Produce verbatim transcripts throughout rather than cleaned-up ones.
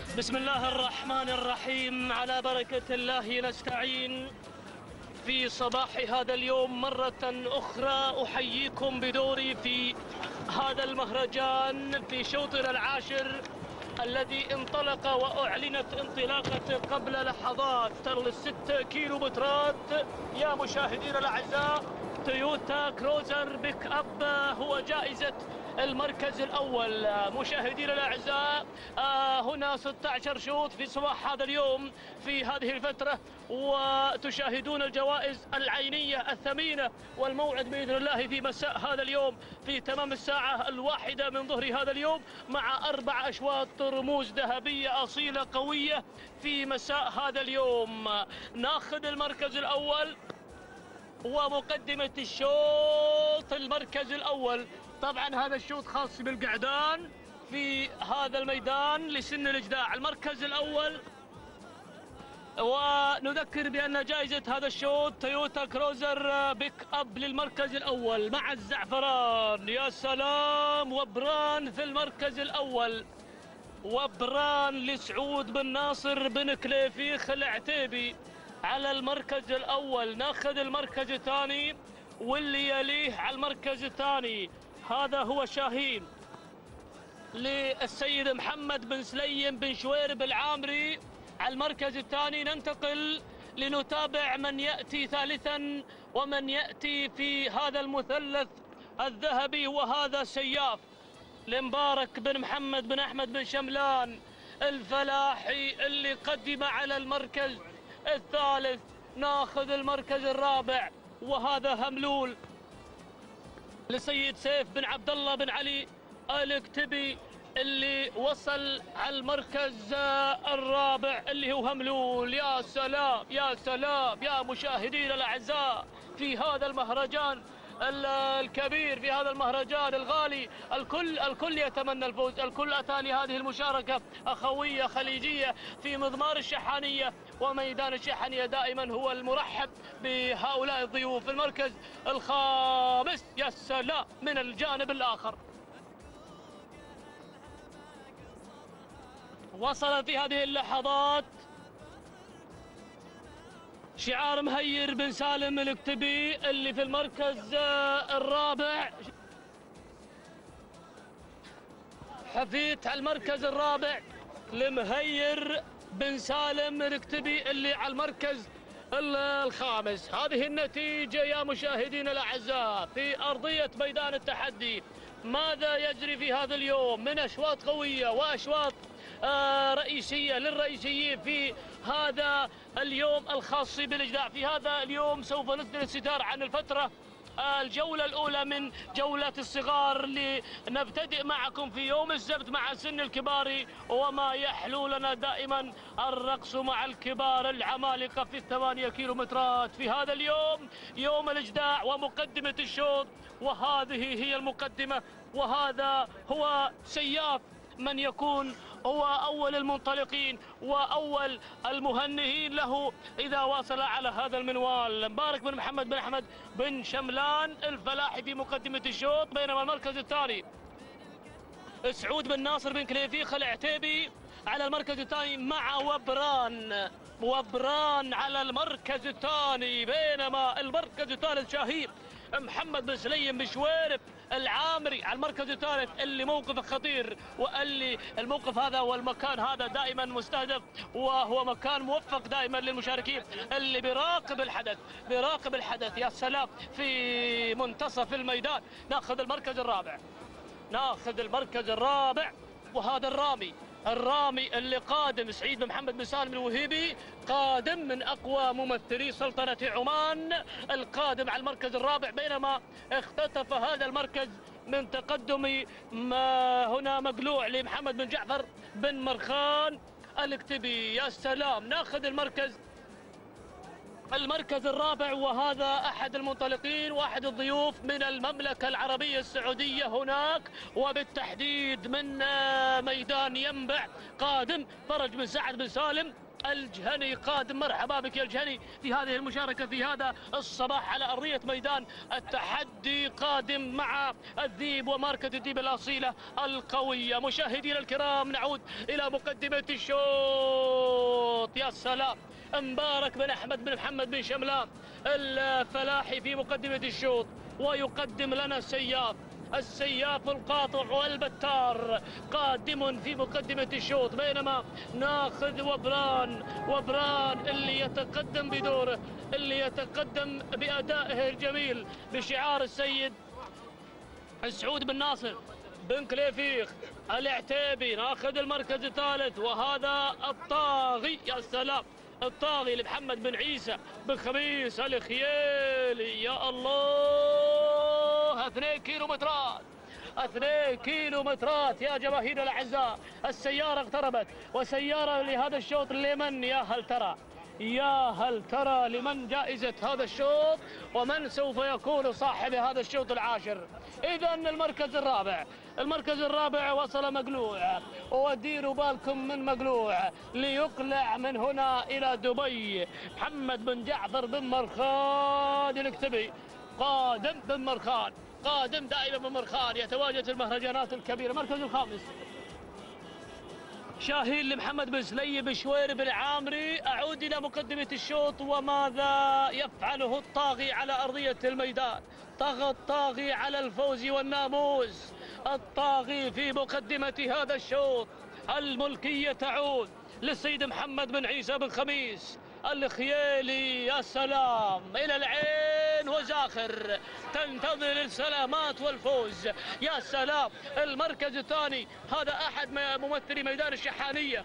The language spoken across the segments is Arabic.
بسم الله الرحمن الرحيم، على بركة الله نستعين. في صباح هذا اليوم مرة أخرى أحييكم بدوري في هذا المهرجان في شوطنا العاشر الذي انطلق وأعلنت انطلاقته قبل لحظات الست كيلومترات. يا مشاهدينا الأعزاء، تويوتا كروزر بيك أب هو جائزة المركز الأول. مشاهدينا الأعزاء، آه هنا ستة عشر شوط في صباح هذا اليوم في هذه الفترة، وتشاهدون الجوائز العينية الثمينة، والموعد بإذن الله في مساء هذا اليوم في تمام الساعة الواحدة من ظهر هذا اليوم، مع أربع أشواط رموز ذهبية أصيلة قوية في مساء هذا اليوم. ناخذ المركز الأول ومقدمة الشوط. المركز الأول طبعا هذا الشوط خاص بالقعدان في هذا الميدان لسن الإجداع. المركز الأول، ونذكر بأن جائزة هذا الشوط تويوتا كروزر بيك أب للمركز الأول مع الزعفران. يا سلام، وبران في المركز الأول، وبران لسعود بن ناصر بن كليفيخ العتيبي على المركز الأول. ناخذ المركز الثاني واللي يليه على المركز الثاني هذا هو شاهين للسيد محمد بن سليم بن شويرب العامري على المركز الثاني. ننتقل لنتابع من يأتي ثالثا ومن يأتي في هذا المثلث الذهبي، وهذا سياف لمبارك بن محمد بن أحمد بن شملان الفلاحي اللي قدم على المركز الثالث. ناخذ المركز الرابع وهذا هملول لسيد سيف بن عبد الله بن علي الكتبي اللي وصل على المركز الرابع اللي هو هملول. يا سلام يا سلام يا مشاهدينا الأعزاء، في هذا المهرجان الكبير، في هذا المهرجان الغالي، الكل الكل يتمنى الفوز، الكل أتى لهذه المشاركة أخوية خليجية في مضمار الشحانية، وميدان الشحانية دائما هو المرحب بهؤلاء الضيوف. المركز الخامس، يا سلام، من الجانب الآخر وصل في هذه اللحظات شعار مهير بن سالم الكتبي اللي في المركز الرابع. حفيت على المركز الرابع لمهير بن سالم الكتبي اللي على المركز الخامس. هذه النتيجة يا مشاهدينا الأعزاء في أرضية ميدان التحدي. ماذا يجري في هذا اليوم من أشواط قوية وأشواط آه رئيسية للرئيسيين في هذا اليوم الخاص بالإجداع. في هذا اليوم سوف نسدل الستار عن الفترة آه الجولة الأولى من جولة الصغار، لنبتدئ معكم في يوم السبت مع سن الكبار، وما يحلو لنا دائما الرقص مع الكبار العمالقة في الثمانية كيلومترات. في هذا اليوم يوم الإجداع ومقدمة الشوط، وهذه هي المقدمة، وهذا هو سياف من يكون هو أول المنطلقين وأول المهنئين له إذا واصل على هذا المنوال. مبارك بن محمد بن أحمد بن شملان الفلاحي في مقدمة الشوط، بينما المركز الثاني سعود بن ناصر بن كليفيخ العتيبي على المركز الثاني مع وبران. وبران على المركز الثاني، بينما المركز الثالث شاهين محمد بن سليم بن شويرب العامري على المركز الثالث، اللي موقفه خطير، واللي الموقف هذا والمكان هذا دائما مستهدف، وهو مكان موفق دائما للمشاركين اللي بيراقب الحدث بيراقب الحدث. يا سلام، في منتصف الميدان. ناخذ المركز الرابع ناخذ المركز الرابع وهذا الرامي الرامي اللي قادم سعيد بن محمد بن سالم الوهيبي، قادم من أقوى ممثلي سلطنة عمان، القادم على المركز الرابع، بينما اختطف هذا المركز من تقدم ما هنا مقلوع لمحمد بن جعفر بن مرخان الكتبي. يا سلام، ناخذ المركز المركز الرابع، وهذا أحد المنطلقين وأحد الضيوف من المملكة العربية السعودية هناك، وبالتحديد من ميدان ينبع، قادم فرج بن سعد بن سالم الجهني قادم. مرحبا بك يا الجهني في هذه المشاركة في هذا الصباح على أرضية ميدان التحدي. قادم مع الذيب وماركة الذيب الأصيلة القوية. مشاهدينا الكرام نعود إلى مقدمة الشوط. يا سلام، مبارك بن أحمد بن محمد بن شملان الفلاحي في مقدمة الشوط، ويقدم لنا سياف، السياف القاطع والبتار قادم في مقدمة الشوط، بينما ناخذ وبران وبران اللي يتقدم بدوره، اللي يتقدم بأدائه الجميل بشعار السيد سعود بن ناصر بن كليفيخ العتيبي. ناخذ المركز الثالث وهذا الطاغي، يا سلام، الطاغي لمحمد بن عيسى بن خميس الخيالي. يا الله، اثنين كيلو مترات، اثنين كيلو مترات يا جماهير الاعزاء. السياره اقتربت، وسياره لهذا الشوط لمن يا هل ترى؟ يا هل ترى لمن جائزة هذا الشوط ومن سوف يكون صاحب هذا الشوط العاشر؟ إذا المركز الرابع، المركز الرابع وصل مقلوع، وديروا بالكم من مقلوع ليقلع من هنا إلى دبي. محمد بن جعفر بن مرخان الكتبي قادم بن مرخان، قادم دائما بن مرخان، يتواجد في المهرجانات الكبيرة. المركز الخامس شاهين لمحمد بن سلي بن شوير بن عامري. أعود إلى مقدمة الشوط، وماذا يفعله الطاغي على أرضية الميدان؟ طغى الطاغي على الفوز والناموس، الطاغي في مقدمة هذا الشوط. الملكية تعود للسيد محمد بن عيسى بن خميس الخيالي. يا سلام، إلى العين وزاخر تنتظر السلامات والفوز. يا سلام، المركز الثاني هذا أحد ممثلي ميدان الشحانية،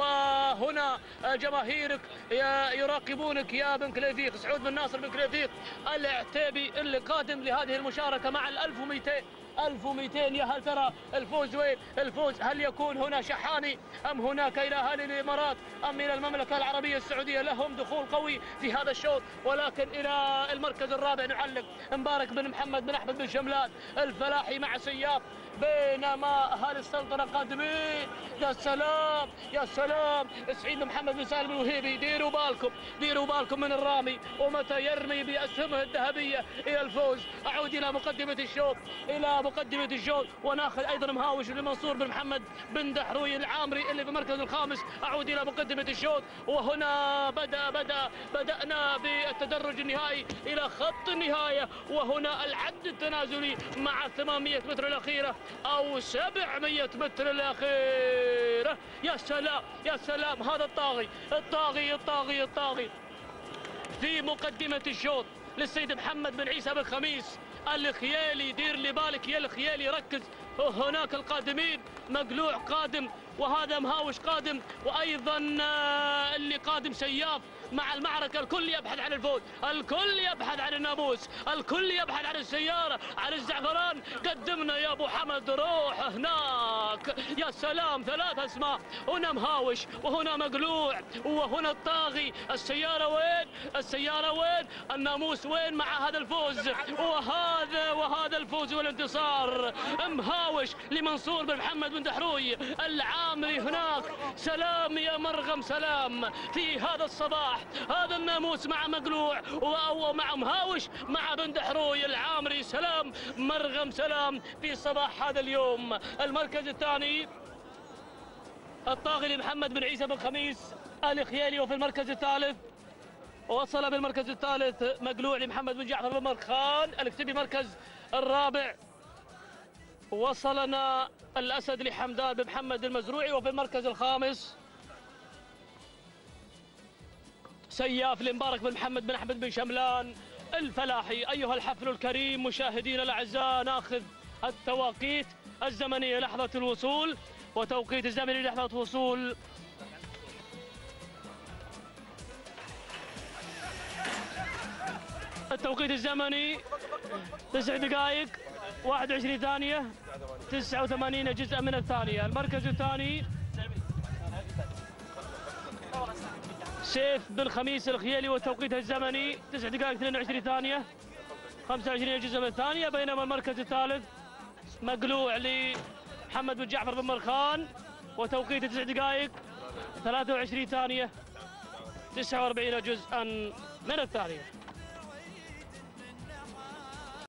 وهنا جماهيرك يراقبونك يا بن كليفيخ، سعود بن ناصر بن كليفيخ العتيبي اللي قادم لهذه المشاركة مع الألف ومئتين. ألف ومئتين، يا هل ترى الفوز وين؟ الفوز هل يكون هنا شحاني أم هناك إلى أهالي الإمارات أم إلى المملكة العربية السعودية؟ لهم دخول قوي في هذا الشوط، ولكن إلى المركز الرابع نعلق مبارك بن محمد بن أحمد بن شملان الفلاحي مع سياف، بينما أهالي السلطنة قادمين. يا سلام، يا سلام، سعيد بن محمد بن سالم الوهيبي. ديروا بالكم، ديروا بالكم من الرامي ومتى يرمي بأسهمه الذهبية إلى الفوز. أعود إلى مقدمة الشوط، إلى مقدمة الشوط، وناخذ أيضا مهاوش لمنصور بن محمد بن دحروي العامري اللي في المركز الخامس. أعود إلى مقدمة الشوط، وهنا بدأ بدأ بدأنا بالتدرج النهائي إلى خط النهاية، وهنا العد التنازلي مع ثمانمئة متر الأخيرة أو سبعمئة متر الأخيرة. يا سلام، يا سلام، هذا الطاغي الطاغي الطاغي الطاغي في مقدمة الشوط للسيد محمد بن عيسى بن خميس الخيالي. دير لي بالك يا الخيالي، ركز، هناك القادمين، مقلوع قادم، وهذا مهاوش قادم، وأيضا اللي قادم سياف مع المعركة. الكل يبحث عن الفوز، الكل يبحث عن الناموس، الكل يبحث عن السيارة، عن الزعفران. قدمنا يا أبو حمد، روح هناك. يا سلام، ثلاث أسماء، هنا مهاوش وهنا مقلوع وهنا الطاغي. السيارة وين؟ السيارة وين؟ الناموس وين مع هذا الفوز؟ وهذا وهذا الفوز والانتصار. مهاوش لمنصور بن محمد بن دحروي العامري هناك. سلام يا مرغم، سلام في هذا الصباح. هذا الناموس مع مقلوع ومع مهاوش مع بن دحروي العامري. سلام مرغم، سلام في صباح هذا اليوم. المركز الثاني الطاغي لمحمد بن عيسى بن خميس الخيالي، وفي المركز الثالث وصل بالمركز الثالث مقلوع لمحمد بن جعفر بن مرخان الكتبي. مركز الرابع وصلنا الأسد لحمدان بن محمد المزروعي، وفي المركز الخامس سياف لمبارك بن محمد بن أحمد بن شملان الفلاحي. أيها الحفل الكريم مشاهدينا الأعزاء، ناخذ التواقيت الزمنية لحظة الوصول، وتوقيت الزمني لحظة وصول التوقيت الزمني تسع دقائق واحد وعشرين ثانية تسعة وثمانين جزءا من الثانية. المركز الثاني سيف بن خميس الخيالي، والتوقيت الزمني تسع دقائق اثنين وعشرين ثانية خمسة وعشرين جزء من الثانية. بينما المركز الثالث مقلوع لمحمد بن جعفر بن مرخان، وتوقيت تسع دقائق ثلاثة وعشرين ثانية تسعة وأربعين جزءا من الثانية.